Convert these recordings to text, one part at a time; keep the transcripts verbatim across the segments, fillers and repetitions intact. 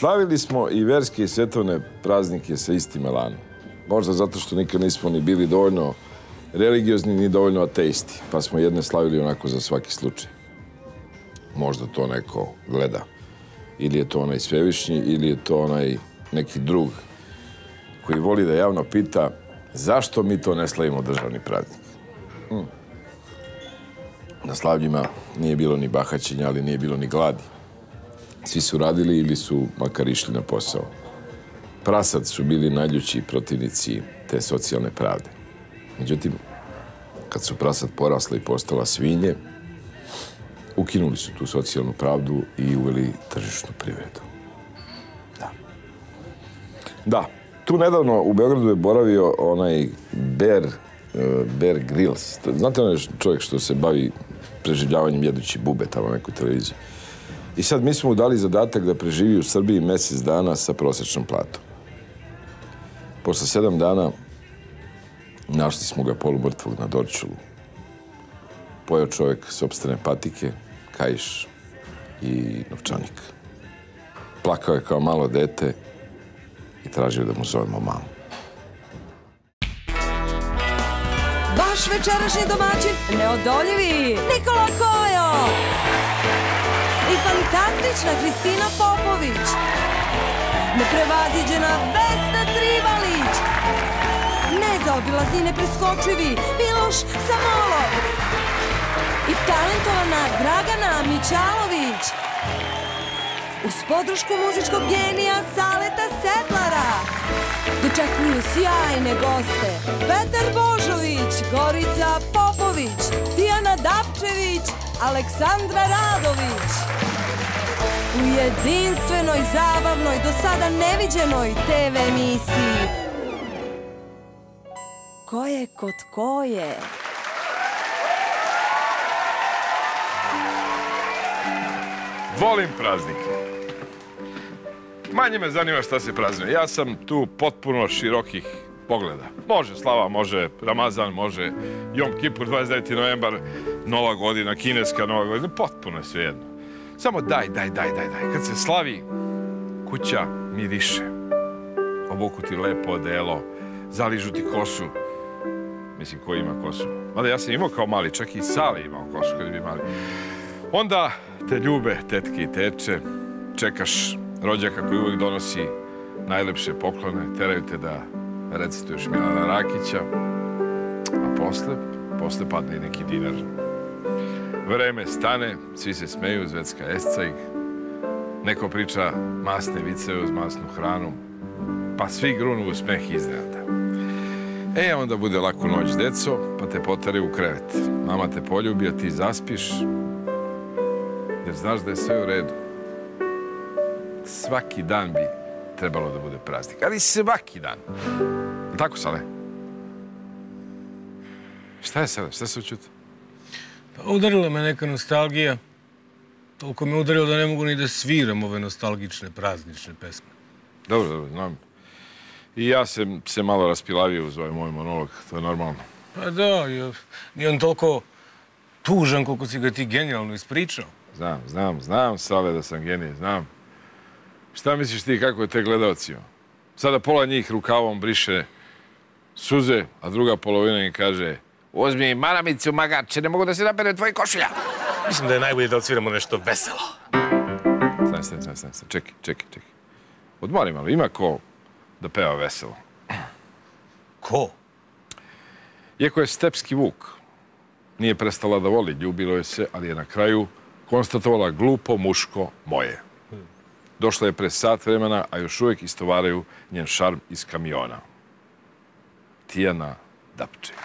slavili smo i verske i svetovne praznike sa istim elanom. Možda zato što nikad nismo ni bili dovoljno religiozni, ni dovoljno ateisti, pa smo jedne slavili onako za svaki slučaj. Možda to neko gleda. Ili je to onaj svevišnji, ili je to onaj neki drug koji voli da javno pita zašto mi to ne slavimo državni praznik. Hmm. Na slavljima nije bilo ni bahaćenja, ali nije bilo ni gladi. Svi su radili ili su makar išli na posao. Prasad su bili najljući protivnici te socijalne pravde. Međutim, kad su prasad porasla i postala svinje, ukinuli su tu socijalnu pravdu i uveli tržišnu privredu. Da. Da, tu nedavno u Beogradu je boravio onaj Bear, Bear Grylls. Znate onaj čovjek što se bavi preživljavanjem jedući bube tamo na nekoj televiziji. I sad mi smo mu dali zadatak da preživi u Srbiji mjesec dana sa prosječnom platom. Posle sedam dana našli smo ga polumrtvog na Dorćolu. Pojeo čovjek sopstvene patike, kaiš i novčanik. Plakao je kao malo dete i tražio da mu zovemo mamu. Vaš večerašnji domaćin, neodoljivi Nikola Kojo i fantastična Kristina Popović, neprevaziđena Vesna Trivalić, nezaobilazni i nepreskočivi Miloš Samolov i talentovana Dragana Mićalović. Uz podršku muzičkog genija Saleta Sedlara dočekuju sjajne goste Petar Božović, Gorica Popović, Tijana Dapčević, Aleksandra Radović. U jedinstvenoj, zabavnoj, do sada neviđenoj te ve emisiji Ko je kod koje? Volim praznike. Manje me zanima šta se praznuje. Ja sam tu potpuno širokih pogleda. Može slava, može Ramazan, može Jom Kipur, dvadeset deveti novembar, Nova godina, kineska Nova godina, potpuno je sve jedno. Samo daj, daj, daj, daj, daj. Kad se slavi, kuća miriše. Obuku ti lepo odelo, zaližu ti kosu. Mislim, ko ima kosu? Mada ja sam imao kao mali, čak i Sale imao kosu kad je bio mali. Onda te ljube tetke i teče, čekaš rođaka koji uvijek donosi najlepše poklone, teraju te da recituješ Milana Rakića, a posle, posle padne i neki dinar. Vreme stane, svi se smeju, Zvecka escajg, neko priča masne viceve uz masnu hranu, pa svi grunu u smeh iznenada. E, onda bude laku noć, deco, pa te potare u krevet. Mama te poljubi, a ti zaspiš, jer znaš da je sve u redu. Svaki dan bi trebalo da bude praznik, ali svaki dan. Tako, Sale? Šta je sada? Šta se učuti? Pa udarila me neka nostalgija. Toliko me udarilo da ne mogu ni da sviram ove nostalgične, praznične pesme. Dobro, dobro, znam. I ja sam se malo raspilavio uz ovaj moj monolog, to je normalno. Pa da, nije on toliko tužan koliko si ga ti genijalno ispričao. Znam, znam, znam, Sale, da sam genij, znam. Šta misliš ti kako je te gledalci? Sada pola njih rukavom briše suze, a druga polovina im kaže uzmi maramicu, magače, ne mogu da se napere tvoji košulja. Mislim da je najbolje da odsviramo nešto veselo. Stani, stani, stani, stani, čekaj, čekaj, čekaj. Odmori malo, ima ko da peva veselo? Ko? Iako je stepski vuk, nije prestala da voli, ljubilo je se, ali je na kraju konstatovala glupo muško moje. Došla je pre sat vremena, a još uvijek istovaraju njen šarm iz kamiona. Tijana Dapčević.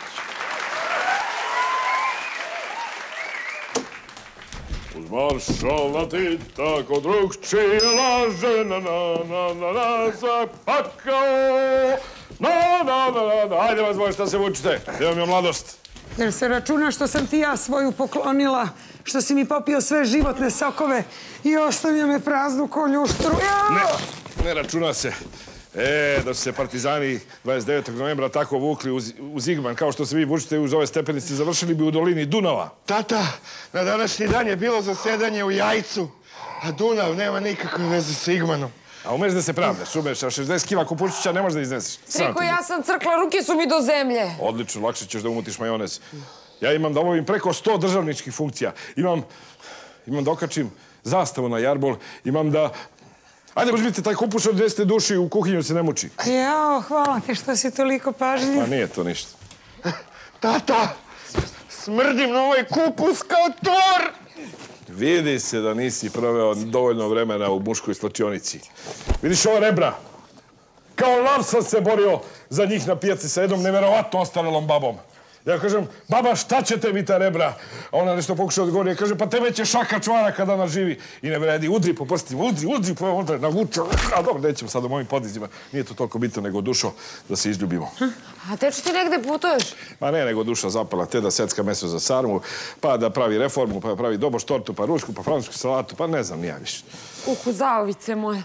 Uz maršala Tita kod drugčije laže, na na na na na zapakao, na na na na na. Ajde vas moje, šta se vučite? Evo mi je mladost. Jer se računa što sam ti ja svoju poklonila, što si mi popio sve životne sokove i ostavio me praznu ko ljuštru. Ne, ne računa se. E, da su se partizani dvadeset devetog novembra tako vukli uz Igman, kao što se vi vučite uz ove stepenice, završili bi u dolini Dunava. Tata, na današnji dan je bilo zasedanje u Jajcu, a Dunav nema nikakve veze sa Igmanom. A umeš da se pravdaš, umeš, a šezdeset kila kupučića ne možeš da izneseš. Sriko, ja sam crkla, ruke su mi do zemlje. Odlično, lakše ćeš da umutiš majonez. Ja imam da obavim preko sto državničkih funkcija. Imam, imam da okačim zastavu na jarbol, imam da... Ajde, uzmite taj kupus, odnesite duši, u kuhinju se ne muči. Jao, hvala ti što si toliko pažljiv. Pa nije to ništa. Tata, smrdim na ovaj kupus kao Thor! Vidi se da nisi proveo dovoljno vremena u muškoj slačionici. Vidiš ova rebra? Kao lav sam se borio za njih na pijaci sa jednom neverovatno ostarelom babom. Ja kažem, baba, šta ćete mi ta rebra? A ona nešto pokuša odgovoriti. Ja kažem, pa tebe će šaka čvara kada nas živi. I ne vredi, udri po prstima, udri, udri po onda, navuče. A dobro, nećemo sad o mojim podizima. Nije to toliko bitno nego dušo da se izljubimo. A teču ti negde putuješ? Pa ne, nego duša zapala te da secka meso za sarmu, pa da pravi reformu, pa da pravi doboš tortu, pa rusku, pa francusku salatu, pa ne znam, nija više. Uhu, zaovice moje.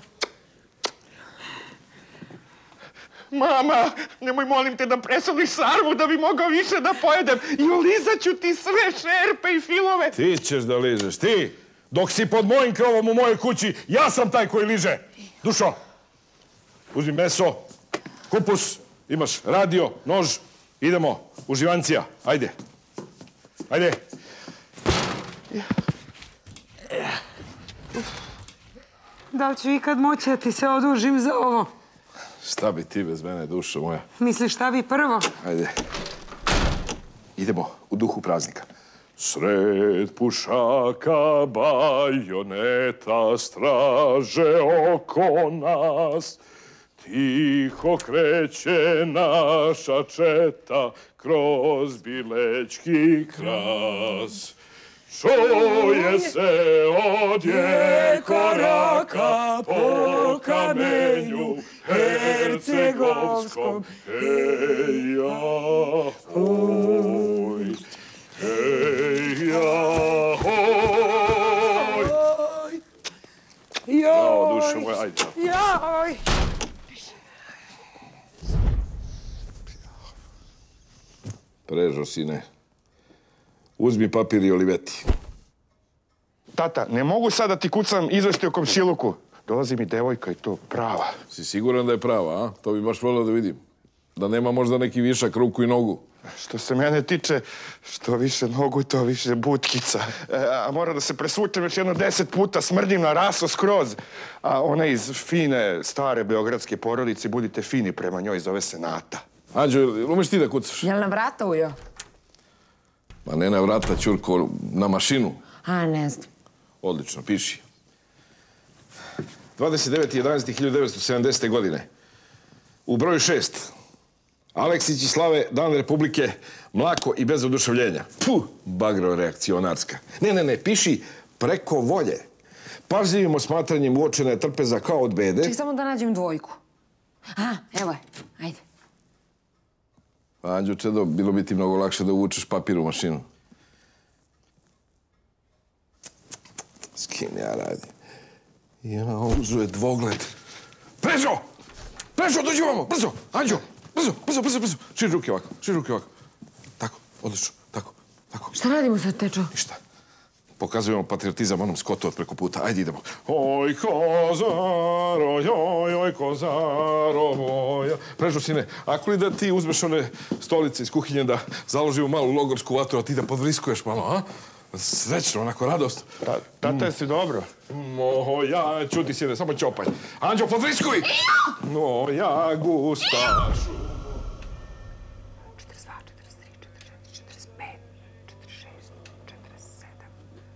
Mama, nemoj molim te da presoliš sarmu da bi mogao više da pojedem. I ulizat ću ti sve šerpe i filove. Ti ćeš da ližeš, ti! Dok si pod mojim krovom u mojoj kući, ja sam taj koji liže. Dušo, uzmi meso, kupus, imaš radio, nož, idemo, uživancija, ajde. Ajde. Da li ću ikad moći da ti se odužim za ovo? Šta bi ti bez mene, dušo moja? Misliš šta bi prvo? Ajde. Idemo u duhu praznika. Sred pušaka bajoneta straže oko nas. Tiho kreće naša četa kroz Bilečki kras. Čuje se odje koraka po kamenju hercegovskom. Hej, jahoj, hej, jahoj. Jao, dušo moja, ajde. Joj! Prežo, sine. Uzmi papir i Oliveti. Tata, ne mogu sad da ti kucam izveštaj o komšiluku. Dolazi mi devojka i to prava. Si siguran da je prava, a? To bi baš volio da vidim. Da nema možda neki višak ruku i nogu. Što se mene tiče, što više nogu, to više butkica. E, a moram da se presvučem još jedno deset puta, smrdim na raso skroz. A ona iz fine, stare beogradske porodice, budite fini prema njoj, zove se Nata. Anđo, umeš ti da kucaš? Jel na vrata ujo? Ma ne na vrata, Ćurko, na mašinu. A, ne znam. Odlično, piši. dvadeset deveti jedanaesti hiljadu devetsto sedamdesete. godine. U broju šest. Aleksić i Slave, Dan Republike, mlako i bez oduševljenja. Puh, bagro reakcionarska. Ne, ne, ne, piši preko volje. Pažljivim osmatranjem uočena je trpeza kao od bede. Ček samo da nađem dvojku. A, evo je, ajde. Anđo, Čedo, bilo bi ti mnogo lakše da uvučeš papir u mašinu. S kim ja radim? Ja, uzu je dvogled. Prežo! Prežo, dođi ovamo, brzo! Anđo, brzo, brzo, brzo, brzo. Širi ruke ovako, širi ruke ovako. Tako, odlično, tako, tako. Šta radimo sad, tečo? Ništa. Pokazujemo patriotizam onom Skotu od preko puta. Ajde, idemo. Oj, kozaro, joj, oj, kozaro, moja. Prežo, sine, ako li da ti uzmeš one stolice iz kuhinje da založimo malu logorsku vatru, a ti da podvriskuješ malo, a? Srećno, onako, radost. Tata, jesi dobro? Moja, čuti, sine, samo ćopaj. Anđo, podvriskuj! Moja gustašu. četrdeset dva, četrdeset tri, četrdeset četiri, četrdeset pet, četrdeset šest, četrdeset sedam.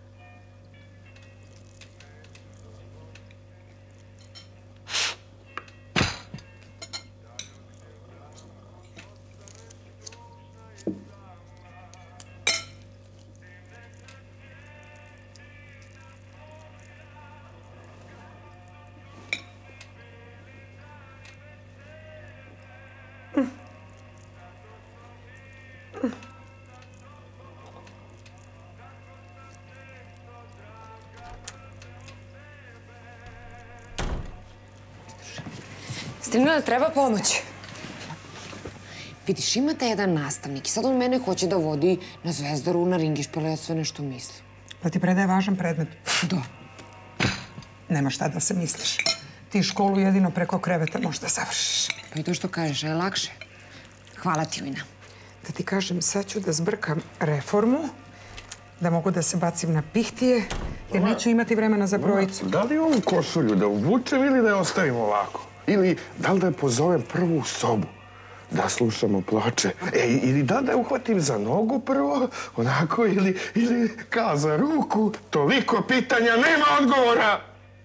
Strina, treba pomoć. Vidiš, imate jedan nastavnik i sad on mene hoće da vodi na Zvezdaru, na Ringišpile, ja sve nešto mislim. Da ti predaje važan predmet. Da. Nema šta da se misliš. ti školu jedino preko kreveta možda završiš. Pa i to što kažeš, je lakše. Hvala ti, Ujna. Da ti kažem, sad ću da zbrkam reformu, da mogu da se bacim na pihtije, jer neću imati vremena za brojicu. Da li ovu košulju da uvučem ili da je ostavim ovako? Ili da li da je pozovem prvu sobu da slušamo ploče? E, ili da da je uhvatim za nogu prvo, onako, ili, ili kao za ruku? Toliko pitanja, nema odgovora!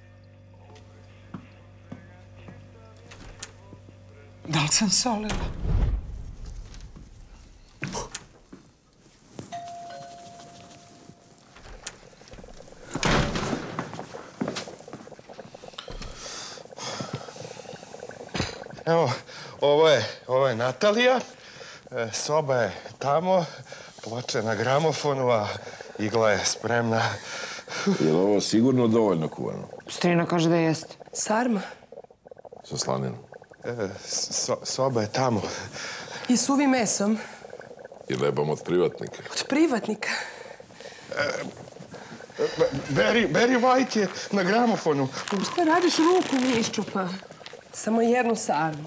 Da li sam solila? Evo, ovo je, ovo je Natalija, e, soba je tamo, ploče na gramofonu, a igla je spremna. Je li ovo sigurno dovoljno kuvano? Strina kaže da jeste. Sarma. Sa slaninom? E, so, soba je tamo. I suvim mesom. I lebom od privatnika? Od privatnika. Barry, Barry White je na gramofonu. Šta radiš, ruku mi iščupa? Samo jednu sarmu.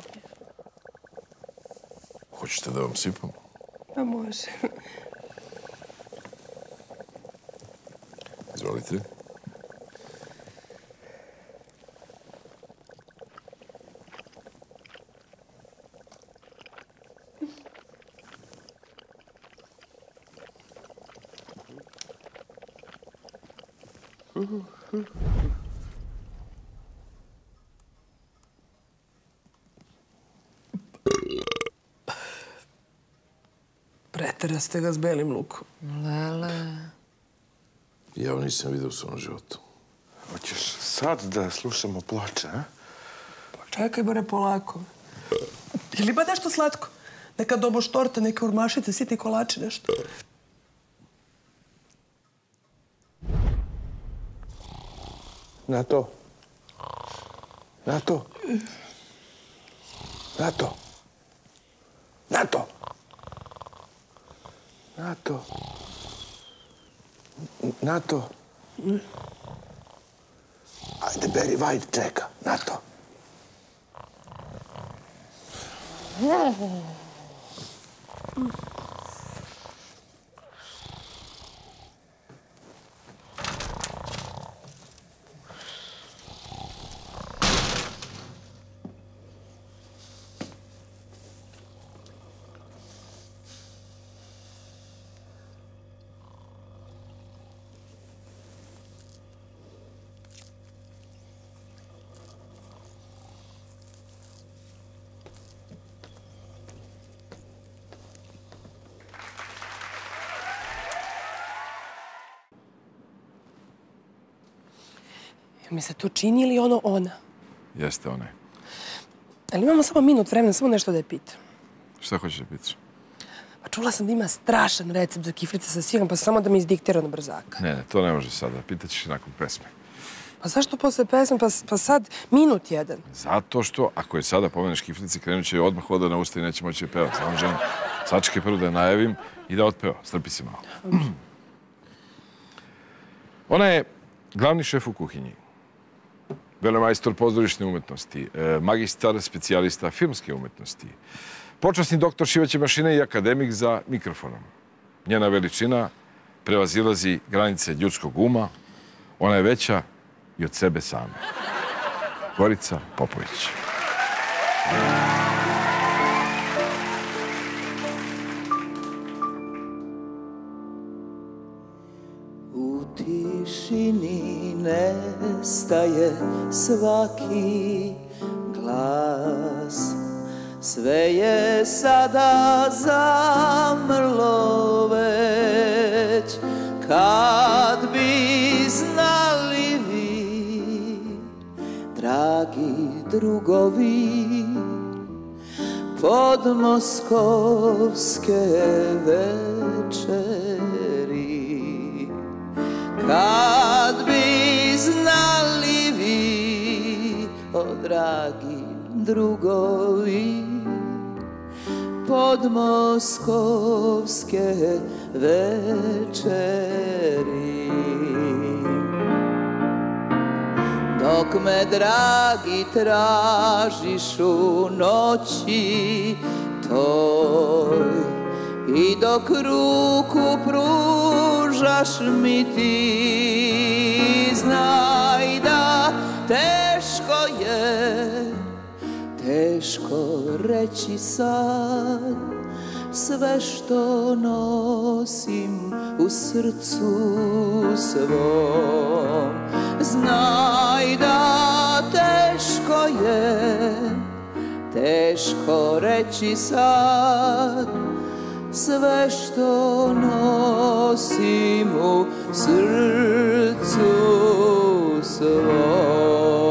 Hoćete da vam sipam? Pa može. Izvolite. Preteraste ga s belim lukom. Lele. Ja ovo nisam vidio u svom životu. Hoćeš sad da slušamo ploče, a? Pa čekaj, bare, polako. Ili ima nešto slatko? Neka doboš torta, neka urmašice, sitni kolači, nešto. Nato. Nato. Nato. Nato. Nato. Nato. Ajde, Barry White čeka. Nato. Mi se to čini ili ono ona? Jeste onaj. Ali imamo samo minut vremena, samo nešto da je pitam. Šta hoćeš da pitaš? Pa čula sam da ima strašan recept za kiflice sa sirom, pa samo da mi izdiktira na brzaka. Ne, ne, to ne može sada. Pitaćeš nakon pesme. Pa zašto posle pesme, pa, pa sad minut jedan? Zato što, ako je sada pomeneš kiflice, krenut će odmah voda na usta i neće moći je pevati. Samo žena, sačekaj prvo da je najavim i da otpeva. Strpi se malo. Ona je glavni šef u kuhinji. Velemajstor pozorišne umetnosti, magistar specijalista filmske umetnosti, počasni doktor šivaće mašine i akademik za mikrofonom. Njena veličina prevazilazi granice ljudskog uma, ona je veća i od sebe same. Gorica Popović. U tišini nestaje svaki glas. Sve je sada zamrlo već. Kad bi znali vi, dragi drugovi, podmoskovske večeri. Kad bi znali vi, o dragi drugovi, podmoskovske večeri. dok me dragi tražiš u noći toj i dok ruku pružaš mi ti, znaj da teško je, teško reći sad sve što nosim u srcu svom. Znaj da teško je, teško reći sad sve što nosim u srcu svom.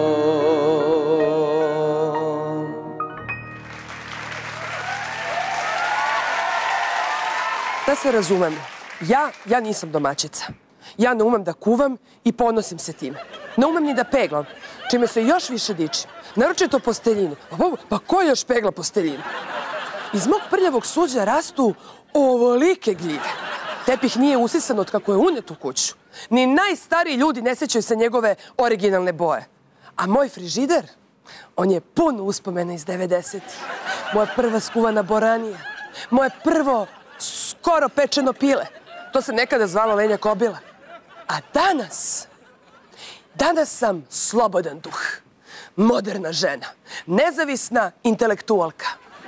Da se razumem, ja, ja nisam domaćica. Ja ne umem da kuvam i ponosim se time. Ne umem ni da peglam, čime se još više dičim. Naročito posteljine. Pa ko još pegla posteljine? Iz mog prljavog suđa rastu ovolike gljive. Tepih nije usisan od kako je unet u kuću. Ni najstariji ljudi ne sećaju se njegove originalne boje. A moj frižider, on je pun uspomena iz devedesetih. Moja prva skuvana boranija. Moje prvo skoro pečeno pile. To se nekada zvalo lenja kobila. A danas, danas sam slobodan duh. Moderna žena. Nezavisna intelektualka.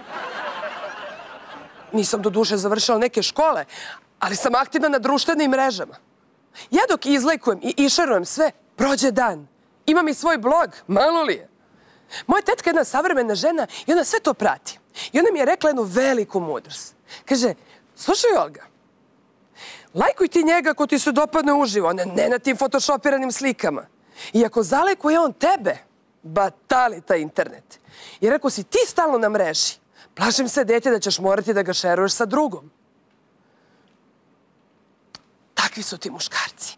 Nisam do duše završila neke škole, ali sam aktivna na društvenim mrežama. Ja dok izlajkujem i išarujem sve, prođe dan. Imam i svoj blog, malo li je. Moja tetka je jedna savremena žena i ona sve to prati. I ona mi je rekla jednu veliku mudrost. Kaže, slušaj Olga, lajkuj ti njega ako ti se dopadne uživo, ne, ne na tim photoshopiranim slikama. I ako zalajkuje on tebe, batali taj internet. Jer ako si ti stalno na mreži, plašim se, dete, da ćeš morati da ga šeruješ sa drugom. Takvi su ti muškarci.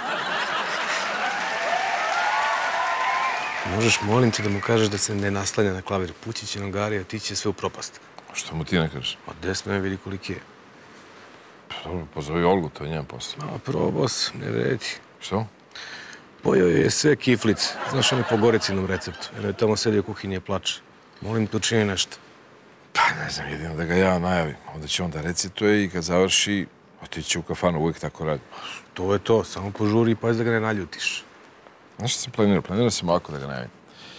Možeš, molim te, da mu kažeš da se ne naslanja na klavir. Pući će nam Gari, a ti će sve u propast. Što mu ti ne kažeš? Pa des me vidi koliki je. Dobro, pozovi Olgu, to je njen posao. A probos, ne redi. Što? Pojao je sve kiflice. Znaš, on je po Goricinom receptu. Jer je tamo sedio u kuhinji i plače. Molim te, učini nešto. Pa ne znam, jedino da ga ja najavim. Onda će on da recituje i kad završi, otići u kafanu, uvijek tako radi. To je to, samo požuri i pazi da ga ne naljutiš. Znaš što sam planirao? Planirao sam ovako da ga najavim.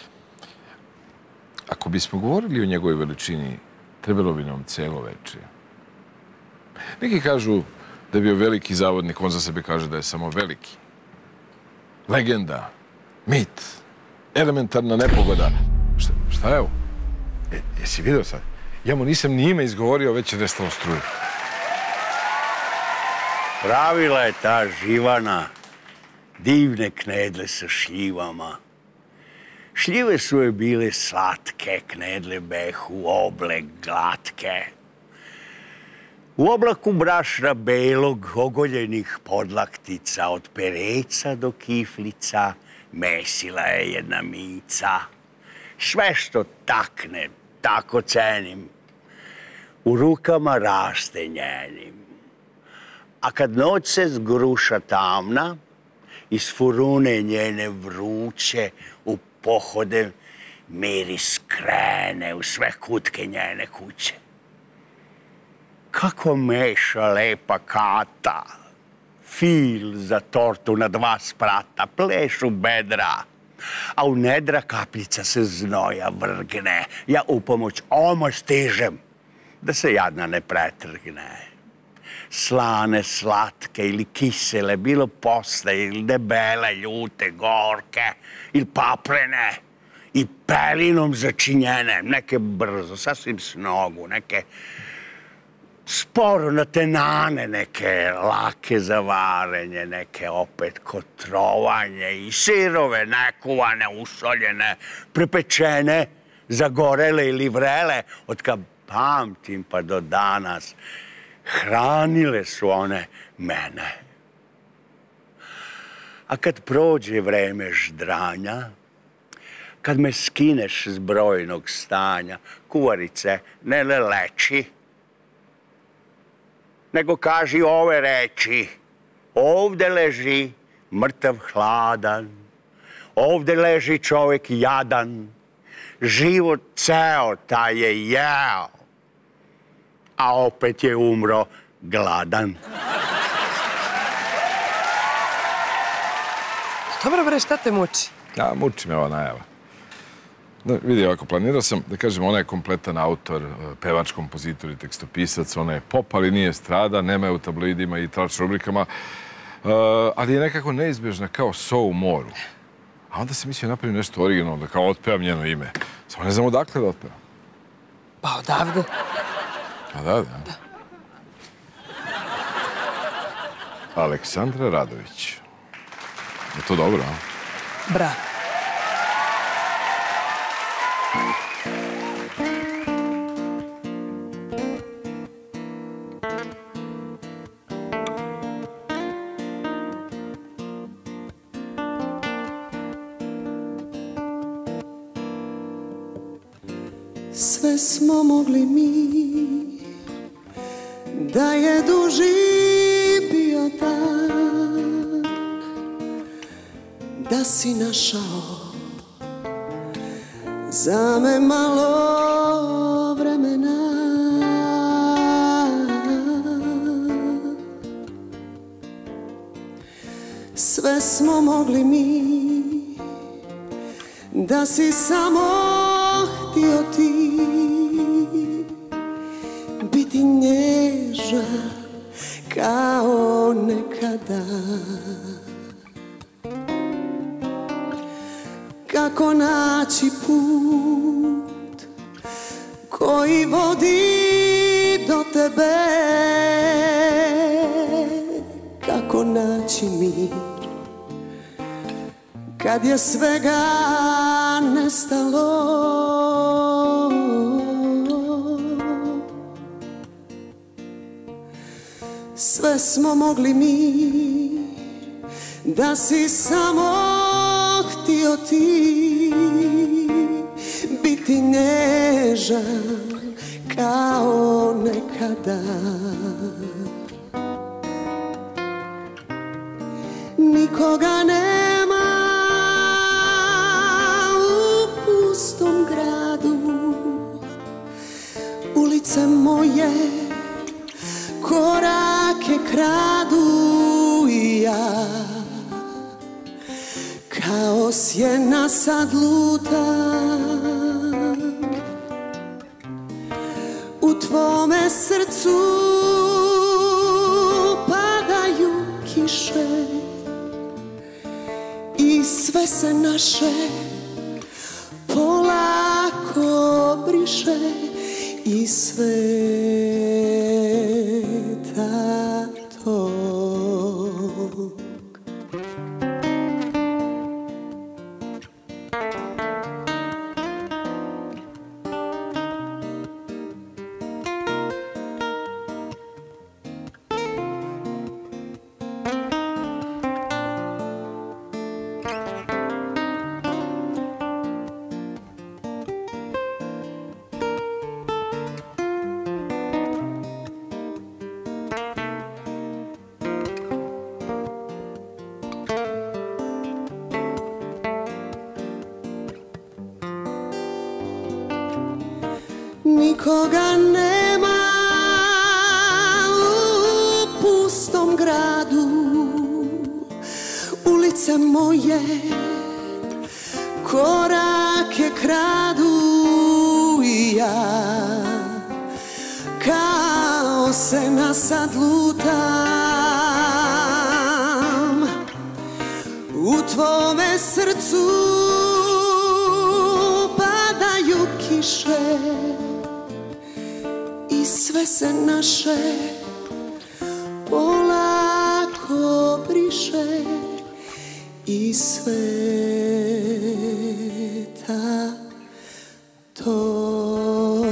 Ako bismo govorili o njegovoj veličini, trebalo bi nam celo večer. Neki kažu da je bio veliki zavodnik, on za sebe kaže da je samo veliki. Legenda, mit, elementarna nepogoda. Šta, šta je ovo? E, jesi vidio sad? Ja mu nisam ni ime izgovorio, već je nestalo struje. Pravila je ta Živana divne knedle sa šljivama. Šljive su je bile slatke, knedle behu, oble, glatke. U oblaku brašna belog, ogoljenih podlaktica, od pereca do kiflica, mesila je jedna mica. Sve što takne, tako cenim, u rukama raste njenim. A kad noć se zgruša tamna, iz furune njene vruće, u pohode miris krene u sve kutke njene kuće. Kako meša lepa kata, fil za tortu na dva sprata, plešu bedra, a u nedra kapljica se znoja vrgne. Ja u pomoć oma stižem, da se jadna ne pretrgne. Slane, slatke ili kisele, bilo posle ili debele, ljute, gorke ili paprene i pelinom začinjene, neke brzo, sasvim s nogu, neke sporo natenane, neke lake za varenje, neke opet kotrovanje i sirove, nekuvane, usoljene, prepečene, zagorele ili vrele, od kad pamtim pa do danas. Hranile su one mene. A kad prođe vreme ždranja, kad me skineš s brojnog stanja, kuvarice ne leleči, nego kaži ove reči. Ovde leži mrtav hladan, Ovde leži čovek jadan, život ceo taj je jeo, a opet je umro gladan. Dobro bre, šta te muči? Ja, muči me ova najava. Vidi, ovako, planirao sam, da kažem, ona je kompletan autor, pevač, kompozitor i tekstopisac, ona je pop, ali nije strada, nema je u tabloidima i trač rubrikama, ali je nekako neizbježna kao so u moru. A onda sam mislio napravim nešto originalno, da kao otpevam njeno ime. Samo ne znam odakle da otpevam. Pa odavde. Odavde, a? Da. Aleksandra Radović. Je to dobro, a? Bravo. Sve smo mogli mi, da je duži bio dan, da si našao za me malo vremena. Sve smo mogli mi, da si samo htio ti biti nježan kao nekada. Kako naći put koji vodi do tebe, kako naći mir kad je svega nestalo. Sve smo mogli mi, da si samo htio ti biti nježan kao nekada. Nikoga nema u pustom gradu, ulice moje korake kradu i ja kao sjena sad lutam. U tvome srcu padaju kiše i sve se naše polako briše i sveta tog. Nikoga nema u pustom gradu, ulice moje korake kradu i ja kao sena sad lutam. U tvome srcu padaju kiše i sve se naše polako briše i sveta tog.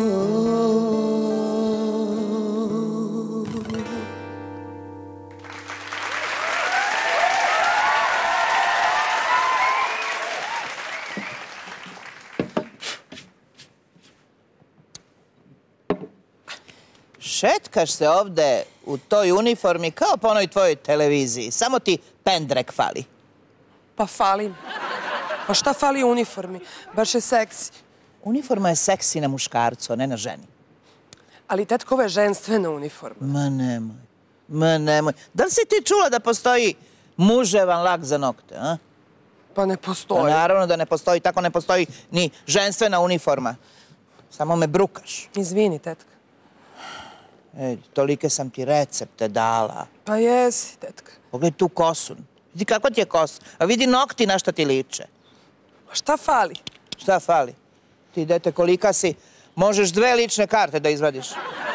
Šetkaš se ovde u toj uniformi kao po onoj tvojoj televiziji. Samo ti pendrek fali. Pa falim. Pa šta fali u uniformi? Baš je seksi. Uniforma je seksi na muškarcu, a ne na ženi. Ali tetko, ovo je ženstvena uniforma. Ma nemoj, ma nemoj. Da li si ti čula da postoji muževan lak za nokte, a? Pa ne postoji. Naravno da ne postoji, tako ne postoji ni ženstvena uniforma. Samo me brukaš. Izvini, tetka. Ej, tolike sam ti recepte dala. Pa jesi, tetka. Pogledaj tu kosu. Vidi kako ti je kosa. A vidi nokti na šta ti liče. A šta fali? Šta fali? Ti, dete, kolika si, možeš dve lične karte da izvadiš.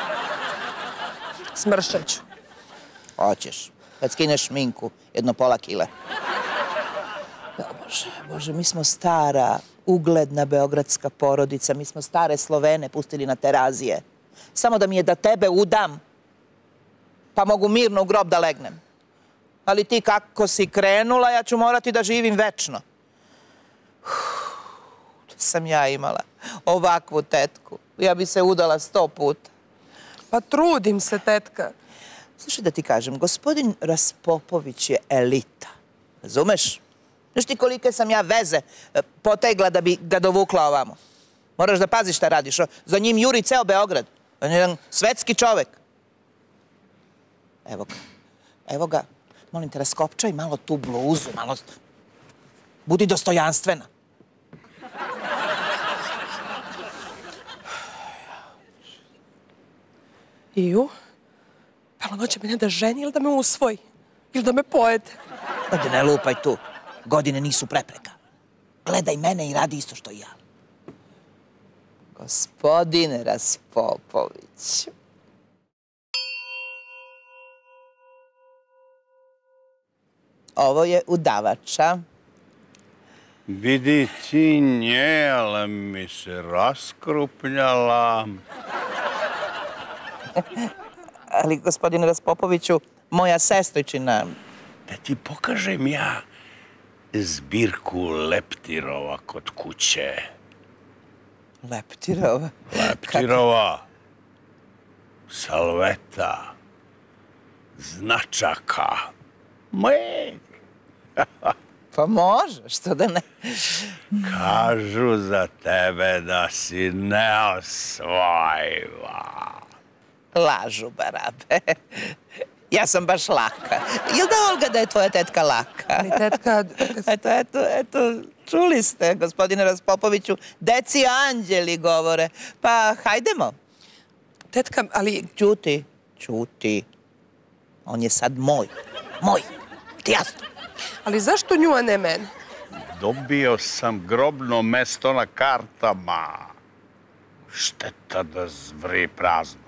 Smršat ću. Hoćeš. Kad skineš šminku, jedno pola kile. Bože, Bože, mi smo stara, ugledna beogradska porodica, mi smo stare Slovene pustili na Terazije. Samo da mi je da tebe udam, pa mogu mirno u grob da legnem. Ali ti kako si krenula, ja ću morati da živim večno. Da sam ja imala ovakvu tetku, ja bi se udala sto puta. Pa trudim se, tetka. Slušaj da ti kažem, gospodin Raspopović je elita. Razumeš? Znaš ti kolike sam ja veze potegla da bi ga dovukla ovamo. Moraš da paziš šta radiš. Za njim juri ceo Beograd. On je jedan svetski čovek. Evo ga. Evo ga. Molim te, raskopčaj malo tu bluzu, malo... Budi dostojanstvena. Iju, pa on hoće mene da ženi ili da me usvoji? Ili da me pojede? Ode, ne lupaj tu. Godine nisu prepreka. Gledaj mene i radi isto što i ja. Gospodine Raspopović. Ovo je udavača. Vidi ti nje, ali mi se raskrupnjala. Ali, gospodine Raspopoviću, moja sestričina... Da ti pokažem ja zbirku leptirova kod kuće. Leptirova? Leptirova, salveta, značaka. Mojeg. Pa može, što da ne. Kažu za tebe da si neosvojiva. Lažu, barabe. Ja sam baš laka. Jel da, Olga, da je tvoja tetka laka? Ali tetka... Eto, eto, eto, čuli ste, gospodine Raspopoviću, deci anđeli govore. Pa, hajdemo. Tetka, ali... Ćuti, ćuti. On je sad moj. Moj. Ti jasno. Ali zašto nju, a ne mene? Dobio sam grobno mesto na kartama. Šteta da zvri prazno.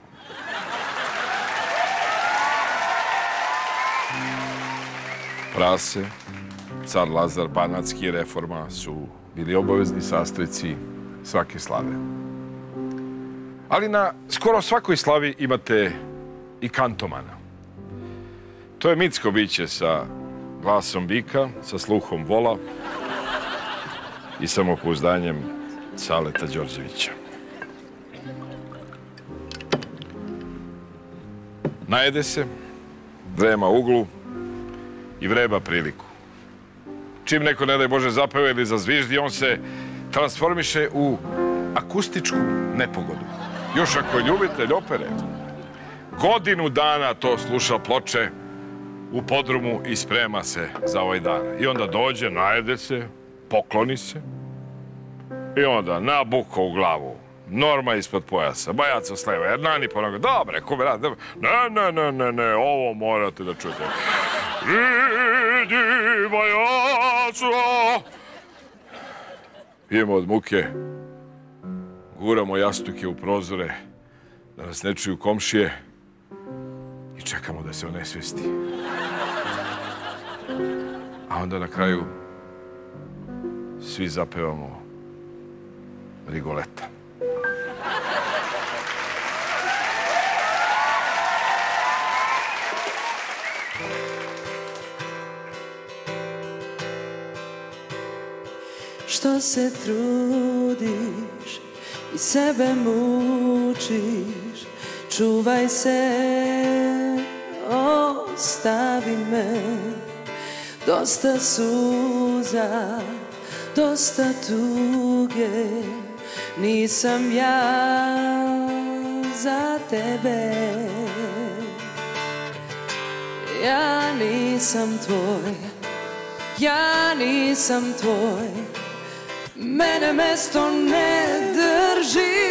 Prase, car Lazar Banatski i reforma su bili obavezni sastojci svake slave. Ali na skoro svakoj slavi imate i kantomana. To je mitsko biće sa glasom bika, sa sluhom vola i samopouzdanjem Saleta Đorđevića. Najede se, vrema uglu i vreba priliku. Čim neko, ne daj Bože, zapeva ili zazviždi, on se transformiše u akustičku nepogodu. Još ako je ljubitelj opere, godinu dana to sluša ploče u podrumu i sprema se za ovaj dan. I onda dođe, najede se, pokloni se i onda nabuka u glavu. Norma ispod pojasa, Bajaca s leva, Ernani po noga. Dobre, ko me radi? Ne, ne, ne, ne, ne, ovo morate da čujete. Idi, Bajaca! Pijemo od muke, guramo jastuke u prozore, da nas ne čuju komšije i čekamo da se onesvesti. A onda na kraju svi zapevamo Rigoleta. Što se trudiš i sebe mučiš, čuvaj se, ostavi me. Dosta suza dosta tuge, nisam ja za tebe. Ja nisam tvoj, ja nisam tvoj, mene mesto ne drži.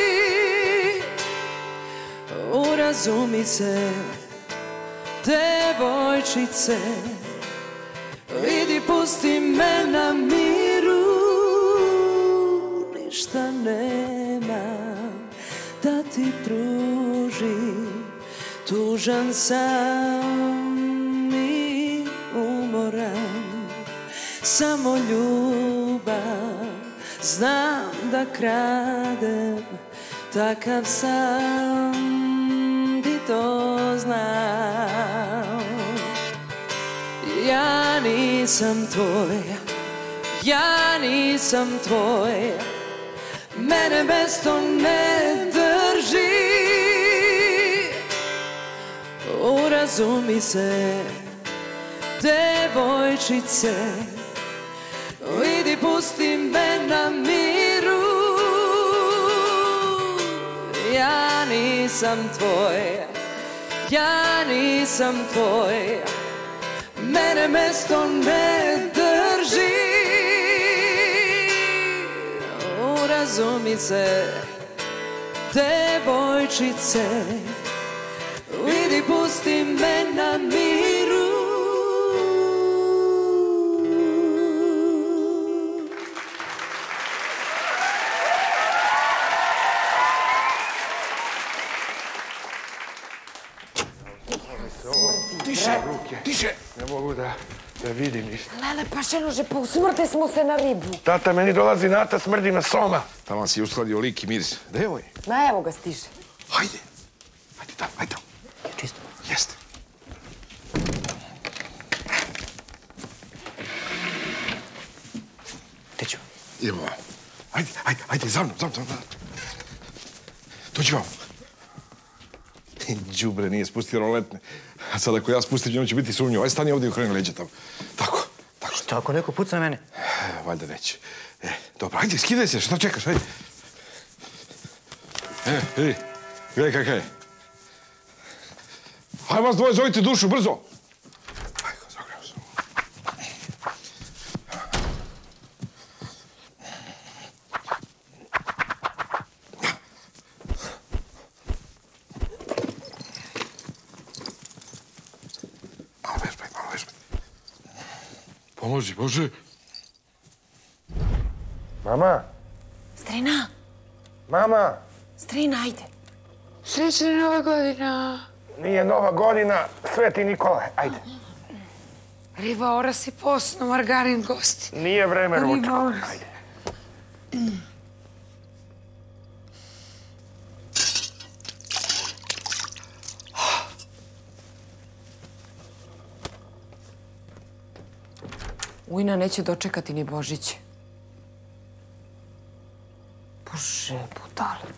Urazumi se, devojčice, vidi, pusti me na miru. Ništa nemam da ti pružim, tužan sam i umoran. Samo ljubav znam da kradem, takav sam, ti to znam. Ja nisam tvoj, ja nisam tvoj, mene mesto ne drži. Urazumi se, devojčice, vidi, pusti me na miru. Ja nisam tvoj, ja nisam tvoj, mene mesto ne drži. Urazumi se, devojčice, vidi, pusti me na miru. Tiše, tiše. Ne mogu da vidim ništa. Lele, pa šenože, pa usmrte smo se na ribu. Tata, meni dolazi Nata, smrdi na soma. Tamo si uskladio lik i miris. Gde je ovaj? Ma evo ga, stiže. Hajde. Hajde tamo, hajde tamo. Je čisto? Jeste. Gde ću? Idemo vam. Hajde, hajde, hajde, za mnom, za mnom, za mnom. Dođi vam. Đubre, nije spustio roletne. A sad ako ja spustim, njom će biti sumnjivo. Ajde, stani ovdje i okreni leđa tamo. Tako, tako. Šta ako neko puca na mene? Valjda neće. E, dobro, ajde, skidaj se, šta čekaš, ajde. E, vidi, gledaj kakav je. Hajde vas dvoje, zovite dušu, brzo. Ajde, zagremo se. Malo vežbaj, malo vežbaj. Pomozi, Bože. Mama? Strina, Mama? Strina, ajde. Srećna Nova godina. Nije Nova godina, Sveti Nikole, ajde. Riba oras i posno, margarin gosti. Nije vreme Riba ručka, oras. ajde. Ujna neće dočekati ni Božić. Bože, budale.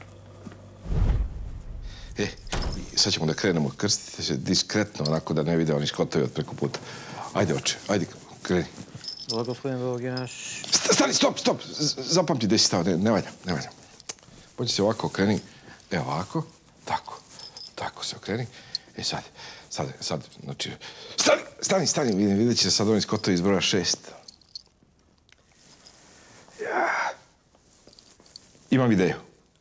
E, sad ćemo da krenemo. Krstite se diskretno, onako da ne vide oni skotovi od preko puta. Ajde, oče, ajde, kreni. Blagoslovljen Bog je naš. Stani, stop, stop! Zapamti gde si stao, ne, ne valja, ne valja. Pođi se ovako, okreni. E, ovako, tako, tako se okreni. E, sad, sad, sad, znači... Stani, stani, stani, vidim, vidjet će sad oni skotovi iz broja šest. Ja. Imam ideju.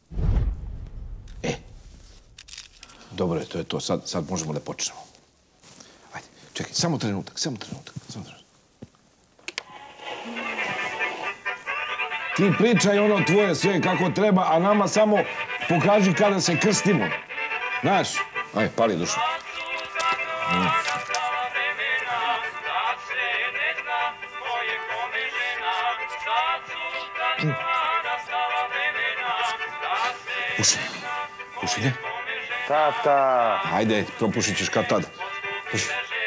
E, dobro je, to je to, sad, sad možemo da počnemo. Ajde, čekaj, samo trenutak, samo trenutak, samo trenutak. Ti pričaj ono tvoje sve kako treba, a nama samo pokaži kada se krstimo. Znaš? Ajde, pali dušu. Mm. Mm. Puši. Puši, ne? Tata! Ajde, propušit ćeš kad tad. Puši.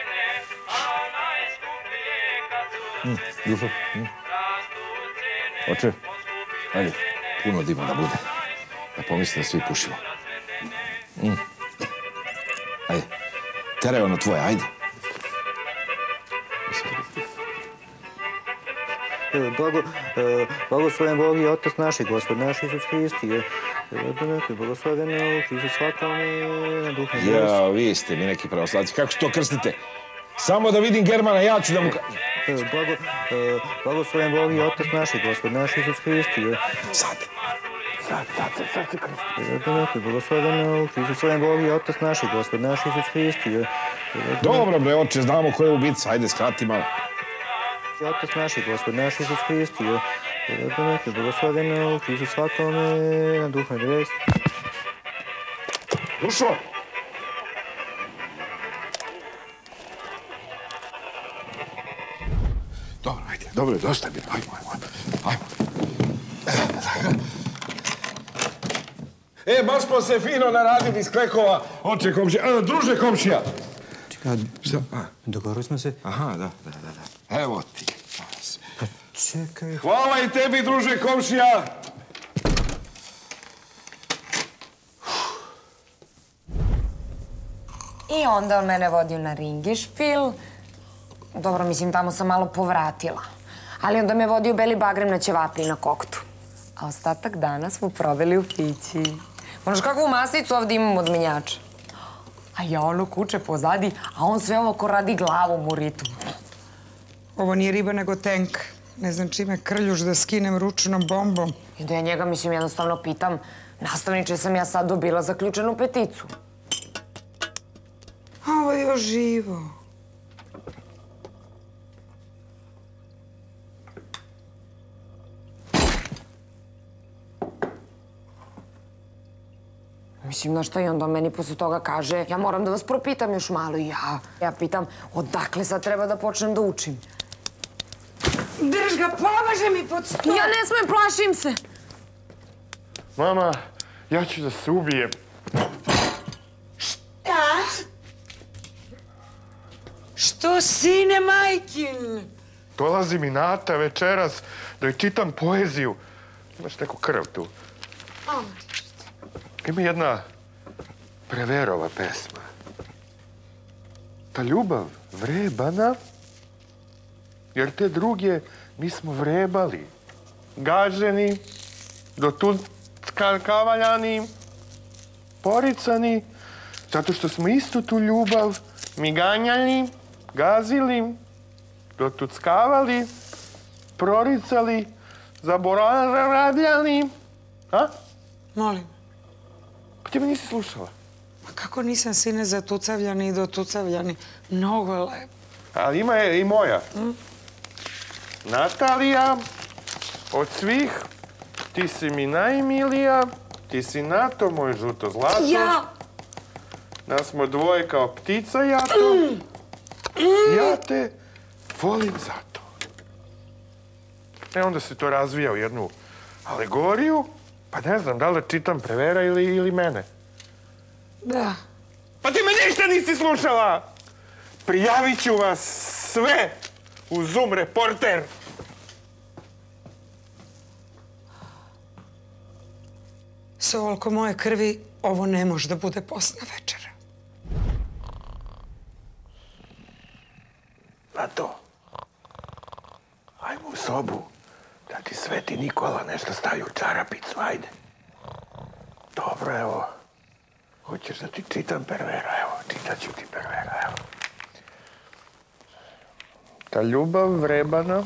Mm, dušu. Mm. Oče, ajde, puno dima da bude. Da pomisli da svi pušimo. Mm. Ajde, teraj ono tvoje, ajde. Blagosloven Bog i Otac naš i Gospod naš Isus Hrist. Blagosloven u Hristu svakome na duhu. Ja, vi ste mi neki pravoslavci. Kako se to krstite? Samo da vidim Germana, ja ću da mu... Blagosloven Bog i Otac naš i Gospod naš Isus Hrist. Sad. Sad, sad, sad, sad se krstite. Blagosloven u Hristu, sloven Bog i Otac naš i Gospod naš Isus Hrist. Dobro, bre, oče, znamo ko je ubica. Ajde, skrati malo. Otac naš i Gospod naš Isus Hrist. Blagosloven u Hristu svakome na duhu nebesa. Dušo! Dobro, ajde, dobro, dosta je bilo. Ajmo, ajmo, ajmo. E, baš smo se fino naradili iz klekova, oče komšija, a, druže komšija. Čekaj, dogovorili smo se. Aha, da, da, da, da. Evo ti. Pa čekaj. Hvala i tebi, druže komšija. I onda on mene vodio na ringišpil. Dobro, mislim, tamo sam malo povratila. Ali onda me vodio Beli Bagrem na ćevapi na koktu. A ostatak dana smo proveli u pići. Moraš kakvu masnicu ovdje imam od menjača. A ja ono kuće pozadi, a on sve ovo ko radi glavom u ritu. Ovo nije riba nego tenk. Ne znam čime krljuš da skinem ručnom bombom. I da ja njega, mislim, jednostavno pitam, nastavniče, sam ja sad dobila zaključenu peticu. Ovo je još živo. Mislim, na šta i onda meni posle toga kaže, ja moram da vas propitam još malo i ja. Ja pitam, odakle sad treba da počnem da učim? Drž ga, pomaže mi pod stol! Ja ne smem, plašim se! Mama, ja ću da se ubijem. Šta? Što, sine majkin? Dolazi mi Nata večeras da joj čitam poeziju. Imaš neku krv tu. Ima jedna Preverova pesma. Ta ljubav vrebana, jer te druge mi smo vrebali. Gaženi, dotuckavaljani, poricani, zato što smo istu tu ljubav mi ganjali, gazili, dotuckavali, proricali, zaboravljali. A? Molim. Pa ti me nisi slušala. Pa kako nisam, sine, zatucavljani i dotucavljani? Mnogo je lepo. Ali ima je i moja. Natalija, od svih, ti si mi najmilija, ti si Nato, moj žuto zlato. Ja! Nas smo dvoje kao ptica jato. Ja te volim zato. E onda se to razvija u jednu alegoriju, pa ne znam da li čitam Prevera ili, ili mene. Da. Pa ti me ništa nisi slušala! Prijavit ću vas sve u Zoom reporter. S ovoliko moje krvi, ovo ne može da bude posna večera. Nato, ajmo u sobu da ti Sveti Nikola nešto stavi u čarapicu, ajde. Dobro, evo. Hoćeš da ti čitam Pervera, evo, čitat ću ti Pervera, evo. Ta ljubav vrebana,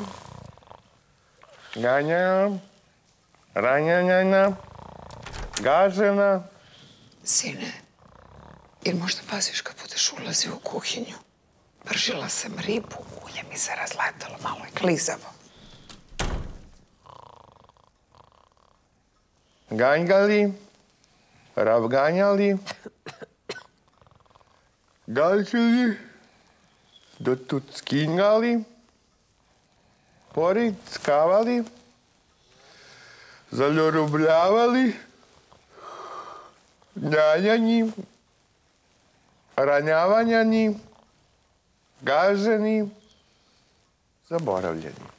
ganjana, ranjanjana, gažena. Sine, jer možda paziš kad budeš ulazio u kuhinju? Pržila sam ribu, ulje mi se razletalo, malo je klizavo. Ganjgali, ravganjali, gažili, dotuckingali, porickavali, zaljubljavali, njanjani, ranjavanjani, gaženi, zaboravljeni.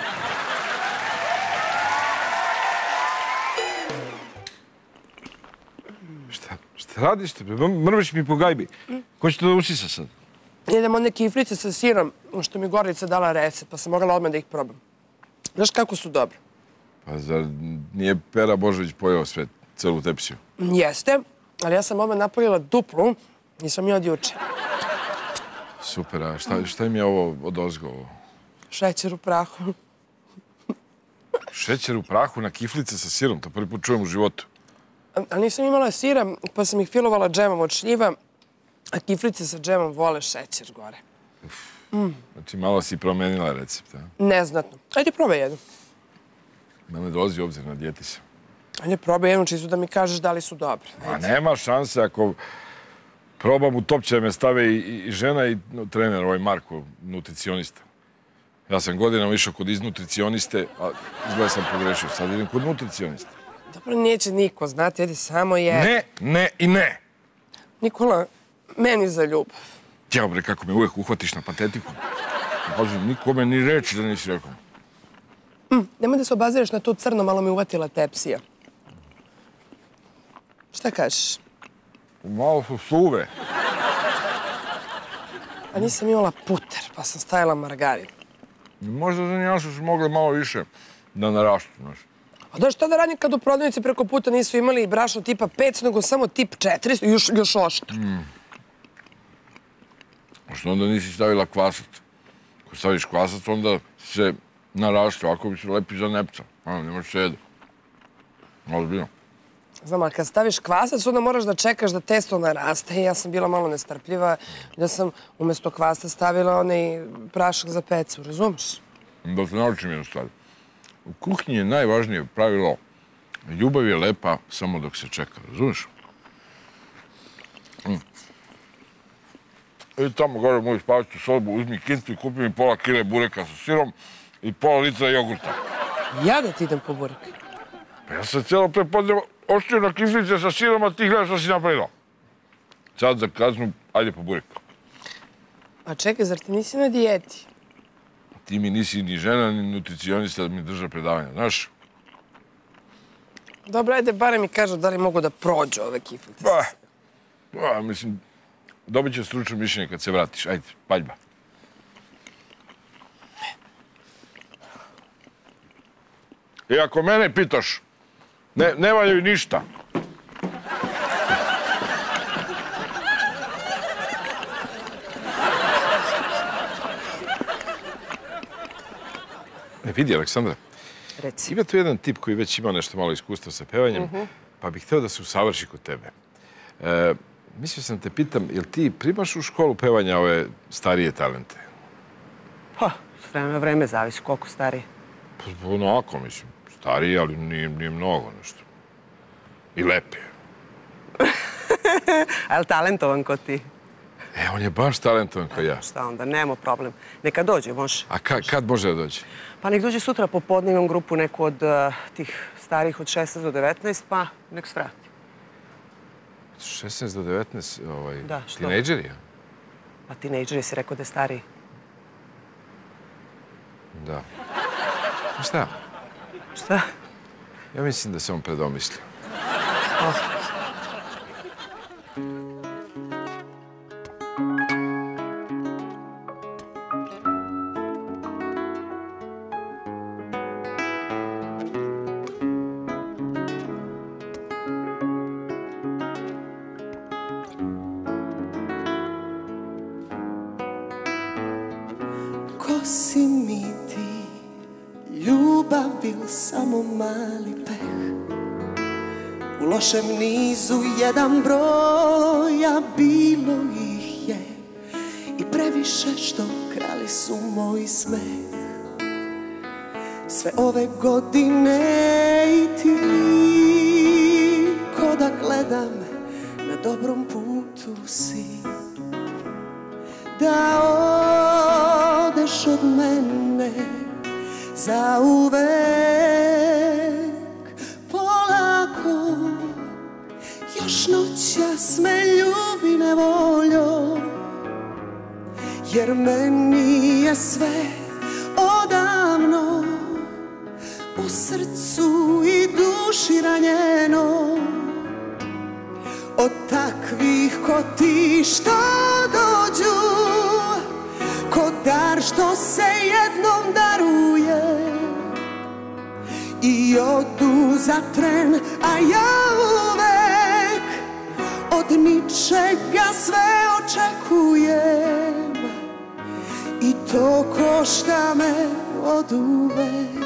Šta, šta radiš te? Mrviš mi po gajbi. Ko će to da usisa sad? Jedem one kiflice sa sirom, što mi Gorica dala recept, pa sam morala odmah da ih probam. Znaš kako su dobro? Pa zar nije Pera Božović pojeo sve, celu tepsiju? Jeste, ali ja sam odmah napravila duplu, nisam je od juče. Super, a šta im je ovo od ozgo? Šećer u prahu. Šećer u prahu na kiflice sa sirom, to prvi put čujem u životu. A nisam imala sira, pa sam ih filovala džemom od šljiva, a kiflice sa džemom vole šećer gore. Znači, malo si promenila recept, a? Neznatno. Ajde, probaj jednu. Mene dolazi obzir na dijeti sam. Ajde, probaj jednu, čisto da mi kažeš da li su dobre. A nema šanse ako probam u top će me stave i žena i trener, ovaj Marko, nutricionista. Ja sam godinama išao kod iznutricioniste, a izgleda sam pogrešio. Sad idem kod nutricionista. Dobro, neće niko znati, ajde, samo je... Ne, ne i ne. Nikola, meni za ljubav. Tjao bre, kako me uvijek uhvatiš na patetiku. Pazi, nikome ni reći da nisi rekao. Nemoj da se obaziraš na tu crno, malo mi uvatila tepsija. Šta kažeš? Malo su suve. A nisam imala puter, pa sam stavila margarin. Možda za njega su mogle malo više da narastu, znaš. A da šta da radim kad u prodavnici preko puta nisu imali brašno tipa petsto, nego samo tip četiristo i još oštro. A što onda nisi stavila kvasac? Ako staviš kvasac, onda se naraste, ovako bi se lepi za nepca. Nemaš se jedu. Ozbiljno. Znam, ali kad staviš kvasac, onda moraš da čekaš da testo naraste. I ja sam bila malo nestrpljiva, da sam umjesto kvasta stavila onaj prašak za pecu, razumeš? Da se naučim jednu stvar. U kuhinji je najvažnije pravilo ljubav je lepa samo dok se čeka, razumeš? I tamo gore u moju spavaću sobu, uzmi kintu i kupi mi pola kile bureka sa sirom i pola litra jogurta. Ja da ti idem po burek? Pa ja sam cijelo prepodne oštio na kiflice sa sirom, a ti gledaš što si napravila. Sad za kaznu, ajde po burek. A čekaj, zar ti nisi na dijeti? Ti mi nisi ni žena, ni nutricionista da mi drža predavanja, znaš? Dobro, ajde, barem mi kažu da li mogu da prođu ove kiflice. Pa, mislim, dobit će stručno mišljenje kad se vratiš. Ajde, paljba. I ako mene pitaš, ne valjaju ništa. E, vidi, Aleksandra, ima tu jedan tip koji već ima nešto malo iskustva sa pevanjem, pa bih hteo da se usavrši kod tebe. Mislio sam te pitam, jel ti primaš u školu pevanja ove starije talente? Pa, s vremena vreme zavisi koliko starije. Pa, onako, mislim, starije, ali nije mnogo nešto. I lepi. A je li talentovan ko ti? E, on je baš talentovan kao ja. Šta onda, nema problem. Neka dođe, može. A kad može da dođe? Pa nek dođe sutra popodne, imam grupu neku od tih starih od šesnaest do devetnaest, pa nek svrati. šesnaest do devetnaest, ovaj, Da, što? tinejdžeri? Pa tinejdžeri si rekao da je stariji. Da. Šta? Šta? Ja mislim da se on predomislio. Ko si mi ti, ljubav il samo mali peh? U lošem nizu jedan broj, a bilo ih je i previše što krali su moj smeh. Sve ove godine i ti, ko da gledam na dobrom putu si, da odeš od mene zauvek. Polako, još noćas me ljubi nevoljo, jer meni je sve odavno u srcu i duši ranjeno od takvih ko ti što dođu, ko dar što se jednom daruje za tren, a ja uvek od ničega sve očekujem i to košta me od uvek.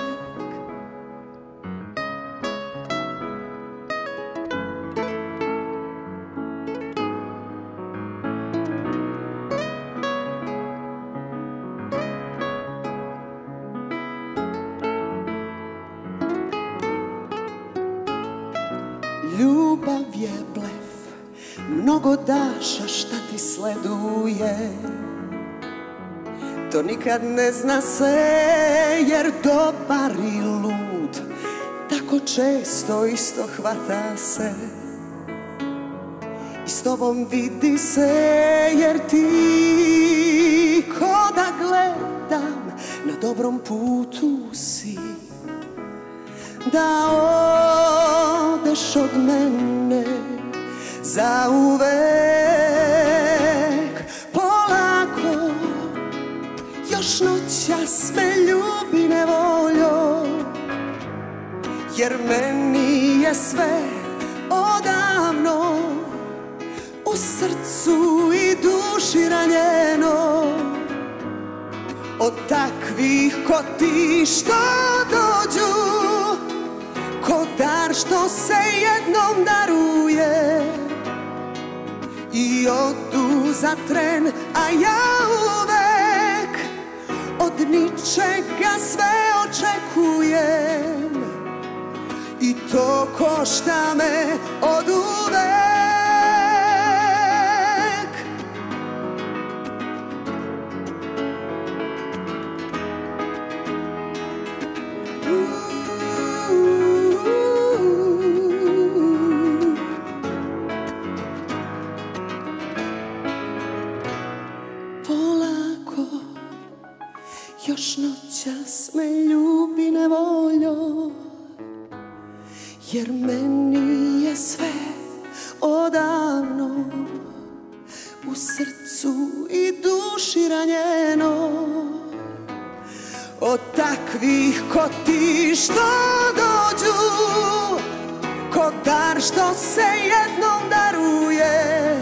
Ljubav je blef, mnogo daš, a šta ti sleduje? To nikad ne zna se, jer dobar i lud tako često isto hvata se. I s tobom vidi se, jer ti ko da gledam na dobrom putu si, da odeš od mene zauvek. Polako, još noćas me ljubi nevoljo, jer meni je sve odavno u srcu i duši ranjeno od takvih ko ti što dođu, ko dar što se jednom daruje i odu za tren, a ja uvek od ničega sve očekujem i to košta me od uvek. Još noćas me ljubi nevoljo, jer meni je sve odavno u srcu i duši ranjeno od takvih ko ti što dođu, ko dar što se jednom daruje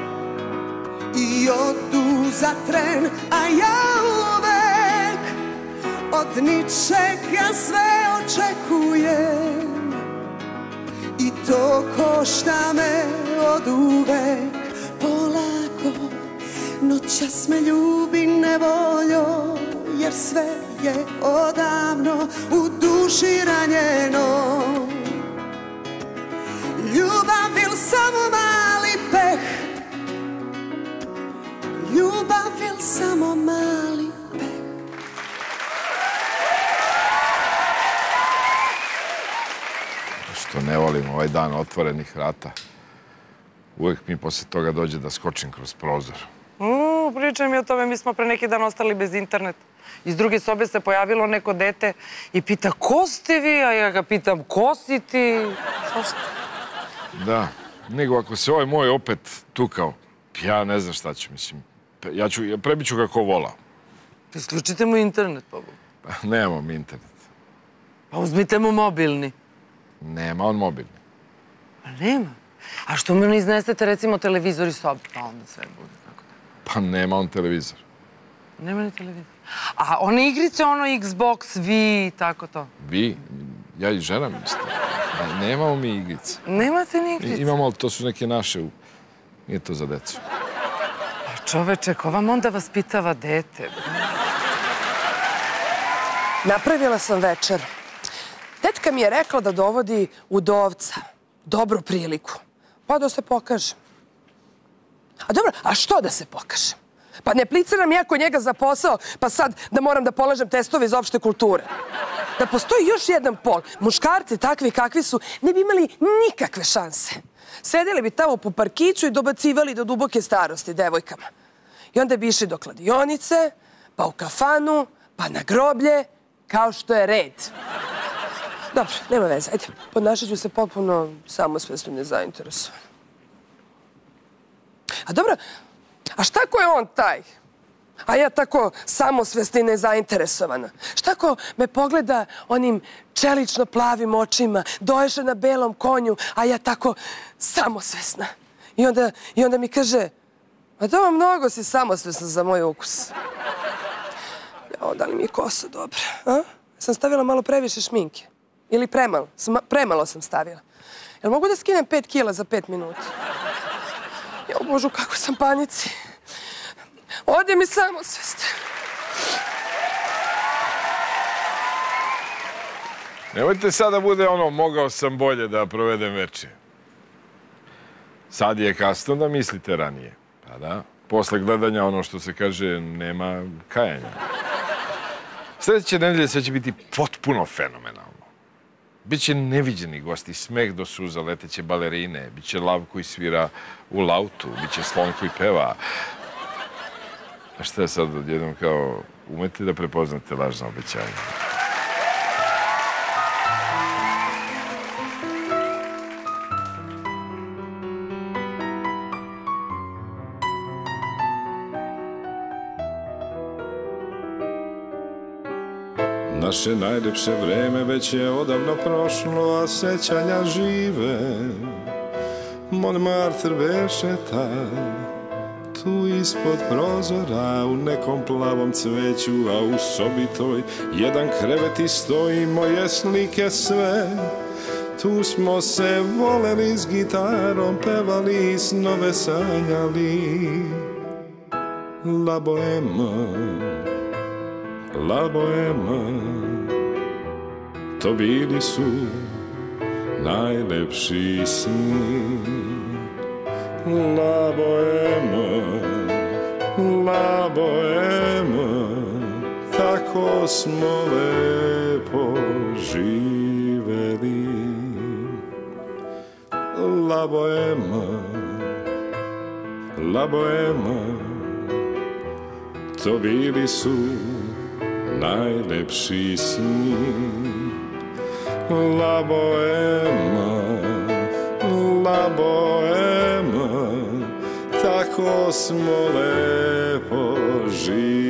i odu za tren, a ja uvek od ničega sve očekujem i to košta me od uvek. Polako, noćas me ljubi nevoljo, jer sve je odavno u duši ranjeno. Ljubav il samo mali peh, ljubav il samo mali peh. Što ne volim ovaj dan otvorenih vrata. Uvijek mi posle toga dođe da skočim kroz prozor. Uuu, pričaj mi o tome, mi smo pre neki dan ostali bez interneta. Iz druge sobe se pojavilo neko dete i pita ko ste vi, a ja ga pitam ko si ti? Da, nego ako se ovaj moj opet tukao, ja ne znam šta ću, mislim. Ja ću, ja prebiću ga ko vola. Isključite mu internet, pa Bog. Nemamo mi internet. Pa uzmite mu mobilni. Nema on mobilni. Pa nema. A što mu ne iznesete recimo televizor iz sobe, pa onda sve bude tako da. Pa nema on televizor. Nema ni televizor. A one igrice, ono Xbox, Vi, tako to? Vi? Ja i žena mislim. Nemamo mi igrice. Nemate ni igrice? Imamo, ali to su neke naše. Nije to za decu. Pa čoveče, ko vam onda vaspitava dete? Napravila sam večer. Tetka mi je rekla da dovodi udovca. Dobru priliku. Pa da se pokažem. A dobro, a što da se pokažem? Pa ne pliciram ja kod njega za posao, pa sad da moram da polažem testove iz opšte kulture. Da postoji još jedan pol. Muškarci takvi kakvi su ne bi imali nikakve šanse. Sedeli bi tamo po parkiću i dobacivali do duboke starosti devojkama. I onda bi išli do kladionice, pa u kafanu, pa na groblje, kao što je red. Dobro, nema veze, ajde. Podnašat ću se potpuno samosvesno nezainteresovan. A dobro, a šta ko je on taj? A ja tako samosvesna i nezainteresovana. Šta ko me pogleda onim čelično plavim očima, doješe na belom konju, a ja tako samosvesna. I onda, i onda mi kaže, a da vam mnogo si samosvesna za moj ukus. Jao, da li mi je kosa dobra, a? Sam stavila malo previše šminke. Ili premalo, premalo sam stavila. Jel mogu da skinem pet kila za pet minuta? Jao, Božu, kako sam panici. Ode mi samosvest. Nemojte sada bude ono, mogao sam bolje da provedem veče. Sad je kasno da mislite ranije. Pa da, posle gledanja ono što se kaže, nema kajanja. Sljedeće nedelje sve će biti potpuno fenomenalno. Biće neviđeni gosti, smeh do suza, leteće balerine, biće lav koji svira u lautu, biće slon koji peva. A šta je sad odjednom kao, umete da prepoznate lažna obećanja? Naše najljepše vreme već je odavno prošlo, a sećanja žive. Montmartre beše tad, tu ispod prozora, u nekom plavom cveću, a u sobi toj jedan krevet i stoji, moje slike sve. Tu smo se voleli s gitarom, pevali i snove sanjali. La bohème, la bohème, to bili su najlepši sni. La bohème, la bohème, tako smo lepo živeli. La bohème, la bohème, to bili su najlepši sni. La bohème, la bohème, tako smo lepo živeli.